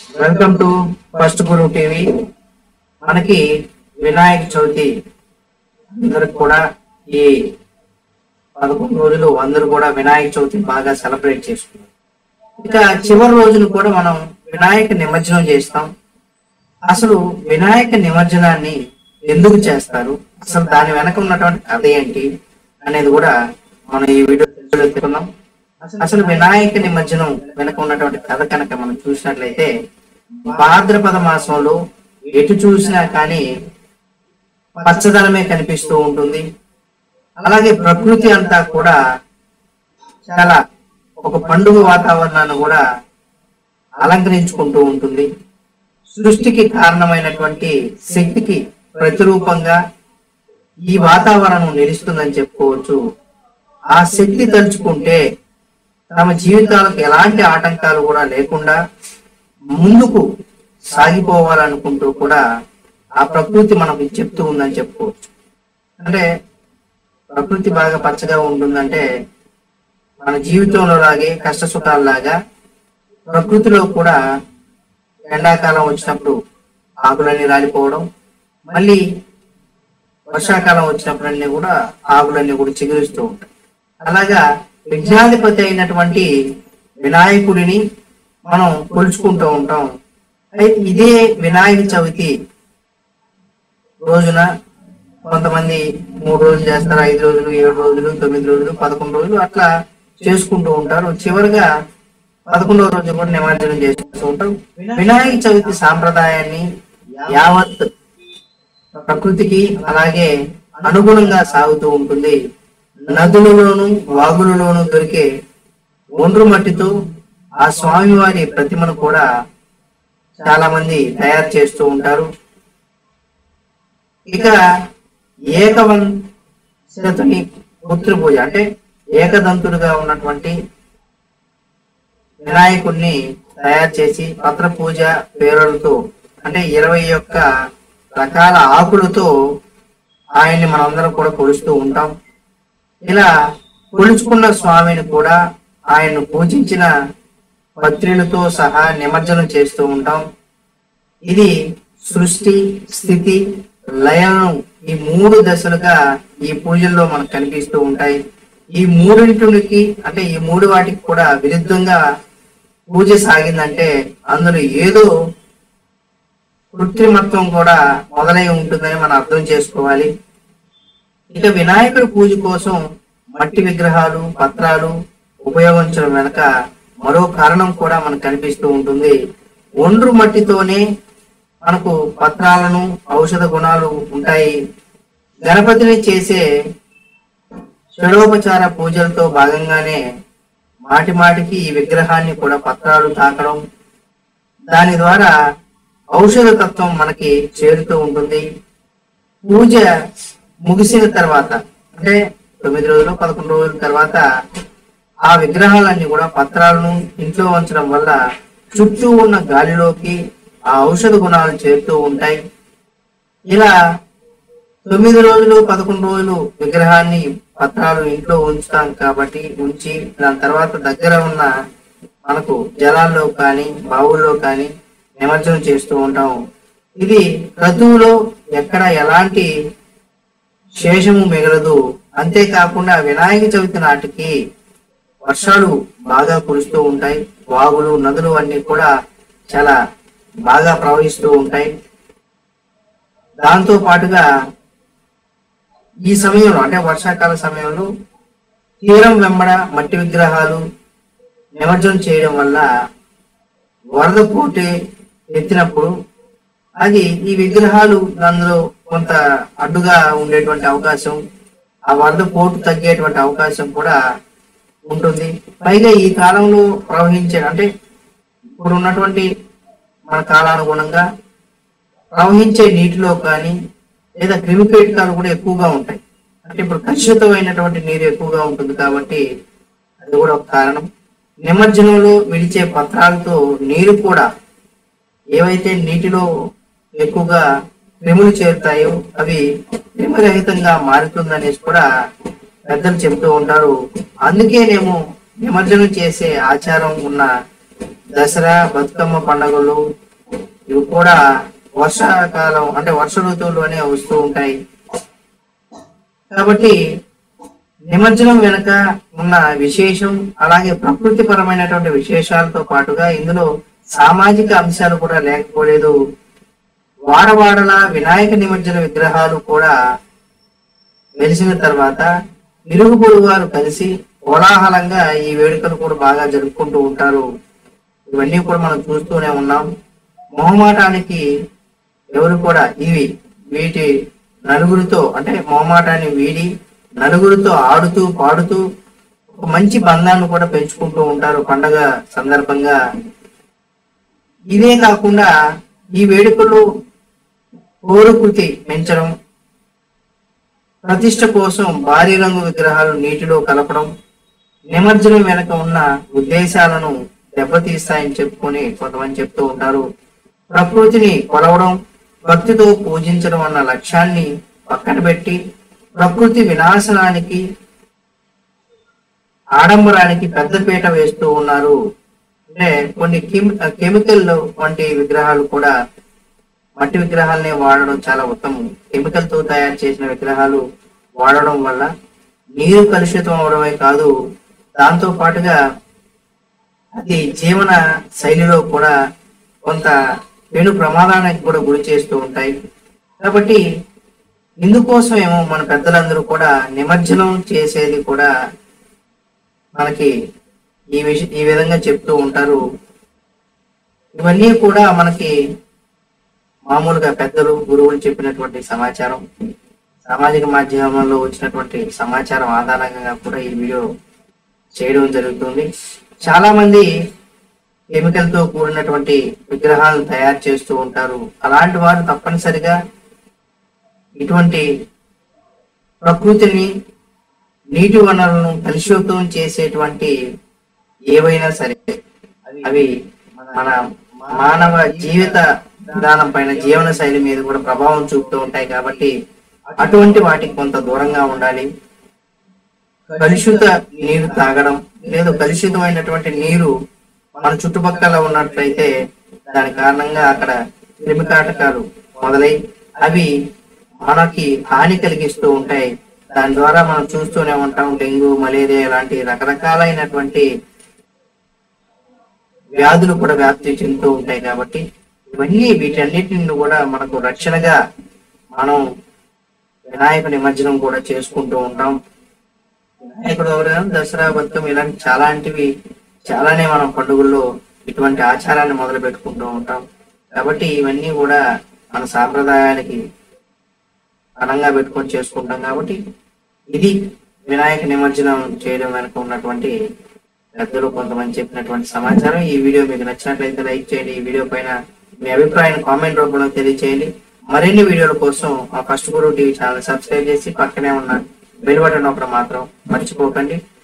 Welcome to first Guru TV. మనకి వినాయక చవితి అందరికి కూడా ఈ 11 రోజులు అందరూ కూడా వినాయక చవితి బాగా సెలబ్రేట్ చేసుకున్నారు. ఇక చివరి రోజును కూడా మనం వినాయక నిమజ్జనం చేస్తాం. అసలు వినాయక నిమజ్జనాన్ని ఎందుకు చేస్తారు, అసలు దాని వెనక ఉన్నటువంటి కథ ఏంటి అనేది కూడా మనం ఈ వీడియో తెలుసుకుందాం. అసలు వినాయక నిమజ్జనం వెనక ఉన్నటువంటి కథ కనుక మనం చూసినట్లయితే, భాద్రపద మాసంలో ఎటు చూసినా కానీ పచ్చదనమే కనిపిస్తూ ఉంటుంది. అలాగే ప్రకృతి అంతా కూడా చాలా ఒక పండుగ వాతావరణాన్ని కూడా అలంకరించుకుంటూ ఉంటుంది. సృష్టికి కారణమైనటువంటి శక్తికి ప్రతిరూపంగా ఈ వాతావరణం నిలుస్తుందని చెప్పుకోవచ్చు. ఆ శక్తి తలుచుకుంటే తమ జీవితాలకు ఎలాంటి ఆటంకాలు కూడా లేకుండా ముందుకు సాగిపోవాలనుకుంటూ కూడా ఆ ప్రకృతి మనకు చెప్తూ ఉందని చెప్పుకోవచ్చు. అంటే ప్రకృతి బాగా పచ్చగా ఉంటుందంటే మన జీవితంలో లాగే కష్ట సుఖాలలాగా ప్రకృతిలో కూడా ఎండాకాలం వచ్చినప్పుడు ఆకులన్నీ రాలిపోవడం, మళ్ళీ వర్షాకాలం వచ్చినప్పుడన్నీ కూడా ఆకులన్నీ కూడా చిగురిస్తూ ఉంటాయి. అలాగా విఘ్నాధిపతి అయినటువంటి వినాయకుడిని మనం కొలుచుకుంటూ ఉంటాం. అయితే ఇదే వినాయక చవితి రోజున కొంతమంది 3 రోజులు చేస్తారు, 5 రోజులు, 7 రోజులు, 9 రోజులు, 11 రోజులు అట్లా చేసుకుంటూ ఉంటారు. చివరిగా 11వ రోజు కూడా నిమజ్జనం చేస్తూ ఉంటారు. వినాయక చవితి సాంప్రదాయాన్ని యావత్ ప్రకృతికి అలాగే అనుగుణంగా సాగుతూ ఉంటుంది. నదులలోను వాగులలోను దొరికే ఒండ్రు మట్టితో ఆ స్వామివారి ప్రతిమను కూడా చాలా మంది తయారు చేస్తూ ఉంటారు. ఇక ఏకవంశతుని పుత్ర పూజ అంటే ఏకదంతుడుగా ఉన్నటువంటి వినాయకుడిని తయారు చేసి పత్ర పూజ పేరులతో అంటే 21 రకాల ఆకులతో ఆయన్ని మనందరం కూడా కొలుస్తూ ఉంటాం. ఇలా కొలుచుకున్న స్వామిని కూడా ఆయన్ను పూజించిన పత్రులతో సహా నిమజ్జనం చేస్తూ ఉంటాం. ఇది సృష్టి, స్థితి, లయను ఈ 3 దశలుగా ఈ పూజల్లో మనకు కనిపిస్తూ ఉంటాయి. ఈ మూడింటికి అంటే ఈ 3 వాటికి కూడా విరుద్ధంగా పూజ సాగిందంటే అందులో ఏదో కృత్రిమత్వం కూడా మొదలై ఉంటుందని మనం అర్థం చేసుకోవాలి. ఇక వినాయకుడి పూజ కోసం మట్టి విగ్రహాలు, పత్రాలు ఉపయోగించడం వెనక మరో కారణం కూడా మనకు కనిపిస్తూ ఉంటుంది. ఒండ్రు మట్టితోనే మనకు పత్రాలను ఔషధ గుణాలు ఉంటాయి. గణపతిని చేసే షడోపచార పూజలతో భాగంగానే మాటి మాటికి ఈ విగ్రహాన్ని కూడా పత్రాలు తాకడం, దాని ద్వారా ఔషధ తత్వం మనకి చేరుతూ ఉంటుంది. పూజ ముగిసిన తర్వాత అంటే 9 రోజులు 11 రోజుల తర్వాత ఆ విగ్రహాలన్నీ కూడా పత్రాలను ఇంట్లో ఉంచడం వల్ల చుట్టూ ఉన్న గాలిలోకి ఆ ఔషధ గుణాలు చేరుతూ ఉంటాయి. ఇలా 9 రోజులు 11 రోజులు విగ్రహాన్ని పత్రాలు ఇంట్లో ఉంచుతాం కాబట్టి ఉంచి దాని తర్వాత దగ్గర ఉన్న మనకు జలాల్లో కానీ బావుల్లో కానీ నిమజ్జనం చేస్తూ ఉంటాం. ఇది క్రతువులో ఎక్కడ ఎలాంటి శేషము మిగలదు. అంతేకాకుండా వినాయక చవితి నాటికి వర్షాలు బాగా కురుస్తూ ఉంటాయి. వాగులు, నదులు అన్ని కూడా చాలా బాగా ప్రవహిస్తూ ఉంటాయి. దాంతో పాటుగా ఈ సమయంలో అంటే వర్షాకాల సమయంలో తీరం వెంబడ మట్టి విగ్రహాలు నిమజ్జనం చేయడం వల్ల వరద పోటీ ఎత్తినప్పుడు అది ఈ విగ్రహాలు అందులో కొంత అడ్డుగా ఉండేటువంటి అవకాశం, ఆ వరద పోటు తగ్గేటువంటి అవకాశం కూడా ఉంటుంది. పైగా ఈ కాలంలో ప్రవహించే అంటే ఇప్పుడు ఉన్నటువంటి మన కాలానుగుణంగా ప్రవహించే నీటిలో కానీ లేదా క్రిమికీటకాలు కూడా ఎక్కువగా ఉంటాయి. అంటే ఇప్పుడు కలుషితమైనటువంటి నీరు ఎక్కువగా ఉంటుంది కాబట్టి అది కూడా ఒక కారణం. నిమజ్జనంలో విడిచే పత్రాలతో నీరు కూడా ఏవైతే నీటిలో ఎక్కువగా క్రిములు చేరుతాయో అవి క్రిమిరహితంగా మారుతుందనేసి కూడా పెద్దలు చెబుతూ ఉంటారు. అందుకేనేమో నిమజ్జనం చేసే ఆచారం ఉన్న దసరా, బతుకమ్మ పండుగలు ఇవి కూడా వర్షాకాలం అంటే వర్ష ఋతువులోనే వస్తూ ఉంటాయి. కాబట్టి నిమజ్జనం వెనుక ఉన్న విశేషం అలాగే ప్రకృతి పరమైనటువంటి విశేషాలతో పాటుగా ఇందులో సామాజిక అంశాలు కూడా లేకపోలేదు. వాడవాడల వినాయక నిమజ్జన విగ్రహాలు కూడా వెలిసిన తర్వాత ఇరుగు పొరుగు వారు కలిసి కోలాహలంగా ఈ వేడుకలు కూడా బాగా జరుపుకుంటూ ఉంటారు. ఇవన్నీ కూడా మనం చూస్తూనే ఉన్నాం. మొహమాటానికి ఎవరు కూడా వీటి నలుగురితో అంటే మొహమాటాన్ని వీడి నలుగురితో ఆడుతూ పాడుతూ ఒక మంచి బంధాన్ని కూడా పెంచుకుంటూ ఉంటారు పండగ సందర్భంగా. ఇదే కాకుండా ఈ వేడుకలు కోరుకృతి పెంచడం, ప్రతిష్ట కోసం భారీ రంగు విగ్రహాలు నీటిలో కలపడం నిమజ్జనం వెనక ఉన్న ఉద్దేశాలను దెబ్బతీస్తాయని చెప్పుకొని కొంతమంది చెప్తూ ఉంటారు. ప్రకృతిని కొలవడం, భక్తితో పూజించడం అన్న లక్ష్యాన్ని పక్కన పెట్టి ప్రకృతి వినాశనానికి, ఆడంబరానికి పెద్దపీట వేస్తూ ఉన్నారు. అంటే కొన్ని కెమికల్ వంటి విగ్రహాలు కూడా మట్టి విగ్రహాలనే వాడడం చాలా ఉత్తమం. కెమికల్ తో తయారు చేసిన విగ్రహాలు వాడడం వల్ల నీరు కలుషితం అవడమే కాదు, దాంతో పాటుగా అది జీవన శైలిలో కూడా కొంత పెను ప్రమాదానికి కూడా గురి చేస్తూ ఉంటాయి. కాబట్టి ఇందుకోసం ఏమో మన పెద్దలందరూ కూడా నిమజ్జనం చేసేది కూడా మనకి ఈ విధంగా చెప్తూ ఉంటారు. ఇవన్నీ కూడా మనకి మామూలుగా పెద్దలు గురువులు చెప్పినటువంటి సమాచారం, సామాజిక మాధ్యమంలో వచ్చినటువంటి సమాచారం ఆధారంగా కూడా ఈ వీడియో చేయడం జరుగుతుంది. చాలా మంది కెమికల్ తో కూడినటువంటి విగ్రహాలను తయారు చేస్తూ ఉంటారు. అలాంటి వారు తప్పనిసరిగా ఇటువంటి ప్రకృతిని, నీటి వనరులను కలుషితం చేసేటువంటి ఏవైనా సరే అవి మన మానవ జీవిత విధానం పైన, జీవన శైలి మీద కూడా ప్రభావం చూపుతూ ఉంటాయి. కాబట్టి అటువంటి వాటికి కొంత దూరంగా ఉండాలి. కలుషిత నీరు తాగడం లేదు, కలుషితమైనటువంటి నీరు మన చుట్టుపక్కల ఉన్నట్లయితే దాని కారణంగా అక్కడ క్రిమికాటకాలు మొదలై అవి మనకి హాని కలిగిస్తూ ఉంటాయి. దాని ద్వారా మనం చూస్తూనే ఉంటాం డెంగ్యూ, మలేరియా లాంటి రకరకాలైనటువంటి వ్యాధులు కూడా వ్యాప్తి చెందుతూ ఉంటాయి. కాబట్టి వీటన్నిటిని కూడా మనకు రక్షణగా మనం వినాయక నిమజ్జనం కూడా చేసుకుంటూ ఉంటాం. వినాయకుడు ఎవరైనా దసరా, బతుకమ్మ ఇలాంటి చాలానే మనం పండుగల్లో ఇటువంటి ఆచారాన్ని మొదలు పెట్టుకుంటూ ఉంటాం. కాబట్టి ఇవన్నీ కూడా మన సాంప్రదాయానికి ఘనంగా పెట్టుకొని చేసుకుంటాం. కాబట్టి ఇది వినాయక నిమజ్జనం చేయడం వెనుక ఉన్నటువంటి పెద్దలు కొంతమంది చెప్పినటువంటి సమాచారం. ఈ వీడియో మీకు నచ్చినట్లయితే లైక్ చేయండి. ఈ వీడియో పైన మీ అభిప్రాయాన్ని కామెంట్ రూపంలో తెలియచేయండి. మరిన్ని వీడియోల కోసం మా first Guru TV channel subscribe చేసి పక్కనే ఉన్న బెల్ బటన్ ఒకటి మాత్రం మర్చిపోకండి.